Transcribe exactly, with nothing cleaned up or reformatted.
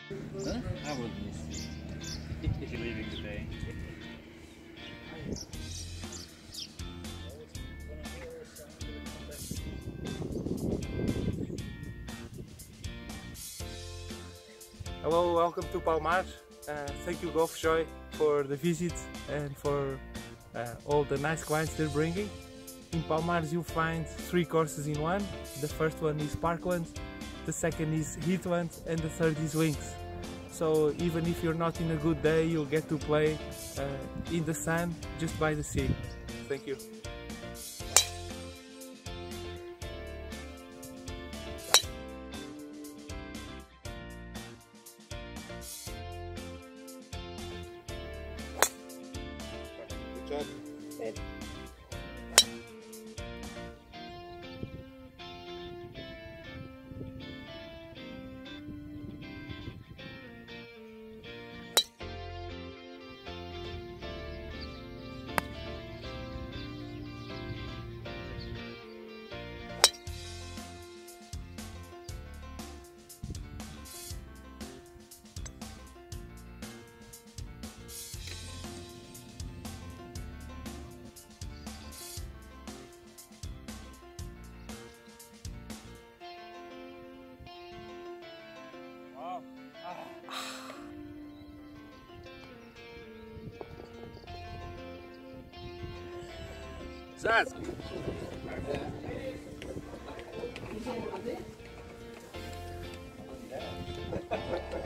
Huh? I wouldn't miss you. If you're leaving today. Hello, welcome to Palmar. Uh, thank you Golf Joy for the visit and for uh, all the nice clients they're bringing. In Palmares you'll find three courses in one. The first one is Parkland, the second is Heathland and the third is Links. So even if you're not in a good day, you'll get to play uh, in the sun just by the sea. Thank you. Good job. And Zaz.